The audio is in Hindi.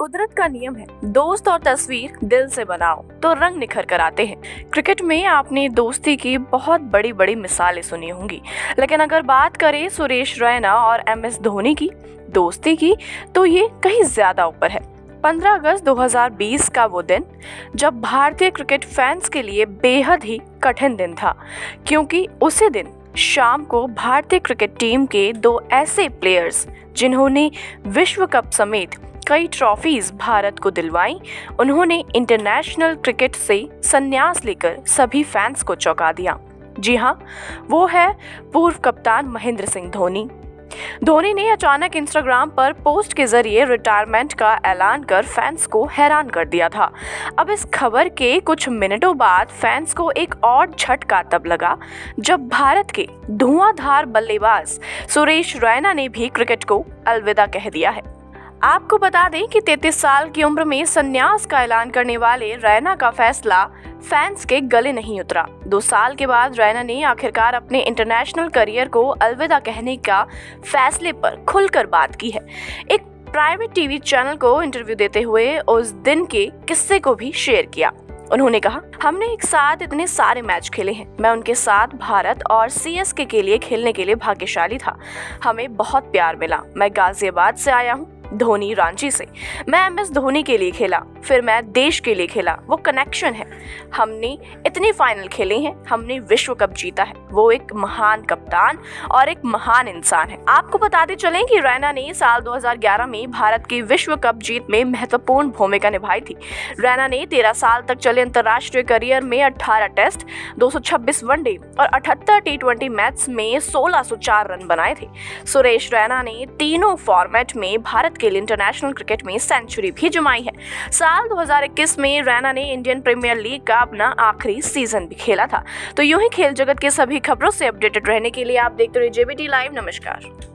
कुदरत का नियम है, दोस्त और तस्वीर दिल से बनाओ तो रंग निखर कर आते हैं। क्रिकेट में आपने दोस्ती की बहुत बड़ी बड़ी मिसालें सुनी होंगी, लेकिन अगर बात करें सुरेश रैना और MS धोनी की दोस्ती की तो ये कहीं ज्यादा ऊपर है। 15 अगस्त 2020 का वो दिन जब भारतीय क्रिकेट फैंस के लिए बेहद ही कठिन दिन था, क्योंकि उसी दिन शाम को भारतीय क्रिकेट टीम के दो ऐसे प्लेयर्स जिन्होंने विश्व कप समेत कई ट्रॉफीज भारत को दिलवाई, उन्होंने इंटरनेशनल क्रिकेट से संन्यास लेकर सभी फैंस को चौंका दिया। जी हाँ, वो है पूर्व कप्तान महेंद्र सिंह धोनी। धोनी ने अचानक इंस्टाग्राम पर पोस्ट के जरिए रिटायरमेंट का ऐलान कर फैंस को हैरान कर दिया था। अब इस खबर के कुछ मिनटों बाद फैंस को एक और झटका तब लगा जब भारत के धुआंधार बल्लेबाज सुरेश रैना ने भी क्रिकेट को अलविदा कह दिया है। आपको बता दें कि 33 साल की उम्र में संन्यास का ऐलान करने वाले रैना का फैसला फैंस के गले नहीं उतरा। 2 साल के बाद रैना ने आखिरकार अपने इंटरनेशनल करियर को अलविदा कहने का फैसले पर खुलकर बात की है। एक प्राइवेट टीवी चैनल को इंटरव्यू देते हुए उस दिन के किस्से को भी शेयर किया। उन्होंने कहा, हमने एक साथ इतने सारे मैच खेले हैं। मैं उनके साथ भारत और CSK के लिए खेलने के लिए भाग्यशाली था। हमें बहुत प्यार मिला। मैं गाजियाबाद से आया हूँ, धोनी रांची से। मैं MS धोनी के लिए खेला, फिर मैं देश के लिए खेला। वो कनेक्शन है। हमने इतने फाइनल खेले हैं, हमने विश्व कप जीता है। वो एक महान कप्तान और एक महान इंसान है। आपको बताते चलें कि रैना ने साल 2011 में भारत की विश्व कप जीत में महत्वपूर्ण भूमिका निभाई थी। रैना ने 13 साल तक चले अंतर्राष्ट्रीय करियर में 18 टेस्ट, 226 वनडे और 78 T20 मैच में 1604 रन बनाए थे। सुरेश रैना ने तीनों फॉर्मेट में भारत के लिए इंटरनेशनल क्रिकेट में सेंचुरी भी जमाई है। साल 2021 में रैना ने इंडियन प्रीमियर लीग का अपना आखिरी सीजन भी खेला था। तो यूं ही खेल जगत के सभी खबरों से अपडेटेड रहने के लिए आप देखते रहिए JBT लाइव। नमस्कार।